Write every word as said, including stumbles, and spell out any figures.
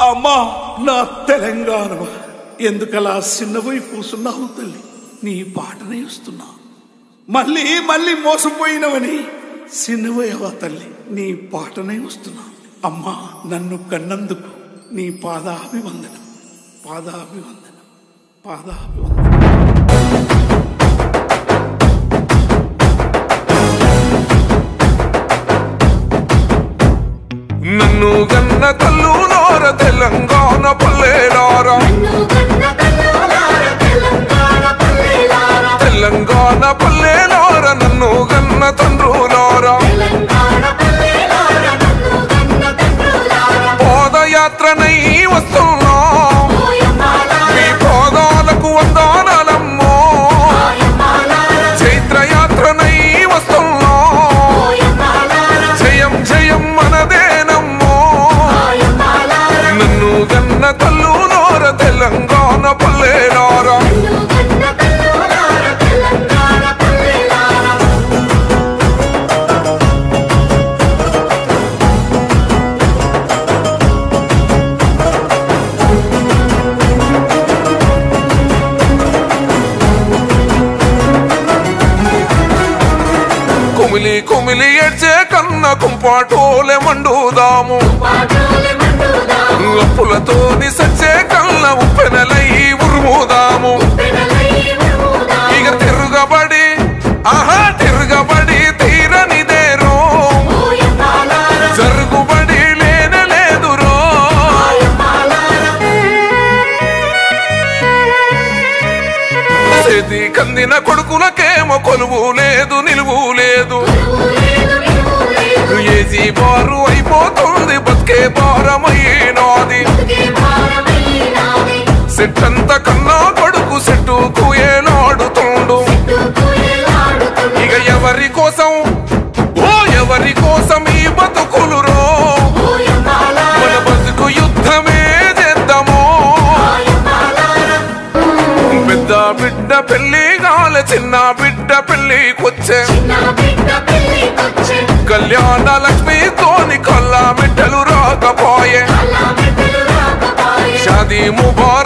అమ్మా నా తెలంగాణ ఎందుకలా చిన్నపోయి కూసున్నావు తల్లి? నీ పాటనే ఇస్తున్నా. మళ్ళీ మళ్ళీ మోసపోయినవని చిన్నపోయావా తల్లి? నీ పాటనే వస్తున్నా. అమ్మా నన్ను కన్నందుకు నీ పాదాభివందనం, పాదాభివందనం, పాదాభివందనం. నన్ను గన్న తల్లులార తెలంగాణ పల్లెలారా, తెలంగాణ పల్లెలార నన్ను గన్న తండ్రులారా, పాదయాత్రనై వస్తున్నా మీ పాదాలకు వందనాలమ్మో, చైత్రయాత్రనై వస్తున్నా జయం జయం మనదేనమ్మో. నన్ను గన్న తల్లులార తెలంగాణ పల్లెలారా, కుమిలి కుమిలి ఏడ్చే కన్న కుంపాటోలే మండుదాము, అప్పులతోని సచ్చే కళ్ళ ఉప్పెనలై ఉరుముదాము. ఇక తిరుగబడి ఆహా తిరుగబడి తీరనిదేరో, జరుగుబడి లేనలేదురో. చేతి కందిన కొడుకులకేమో కొలువు లేదు నిలువు లేదు, ఏజీ బారు అయిపోతుంది బతికే భారమైనాది. సెట్టంత కన్నా కొడుకు సెట్టుకు ఏలాడుతుండు. ఇక ఎవరి కోసం ఓ ఎవరి కోసం ఈ బతుకులురో, మన బతుకు యుద్ధమే చేద్దామో. పెద్ద బిడ్డ పెళ్లి గాల చిన్న బిడ్డ పెళ్లికొచ్చే, కళ్యాణ లక్ష్మి తోని కళ్ళ బిడ్డలు రాకపోయే. షాదీ ముబారక్